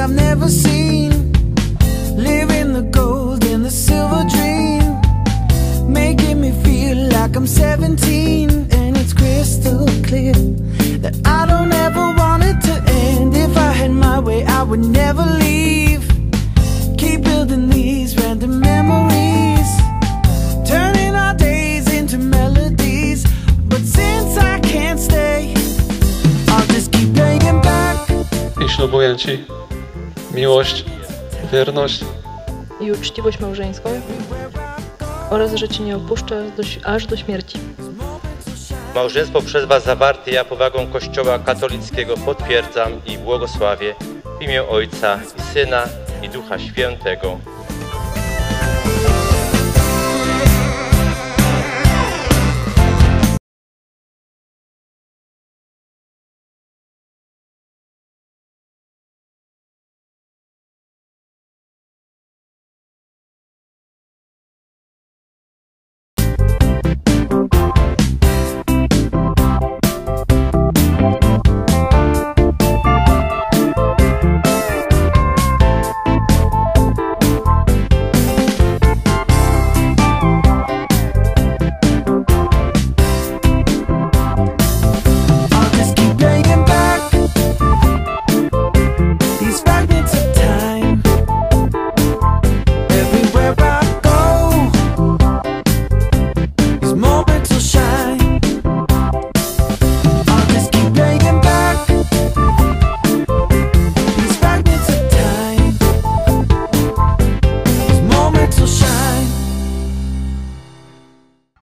I've never seen. Living the gold and the silver dream, making me feel like I'm 17. And it's crystal clear that I don't ever want it to end. If I had my way, I would never leave. Keep building these random memories, turning our days into melodies. But since I can't stay, I'll just keep playing back. I ślubuję Ci miłość, wierność i uczciwość małżeńską oraz, że Cię nie opuszczę aż do śmierci. Małżeństwo przez Was zawarte ja powagą Kościoła katolickiego potwierdzam i błogosławię w imię Ojca i Syna i Ducha Świętego.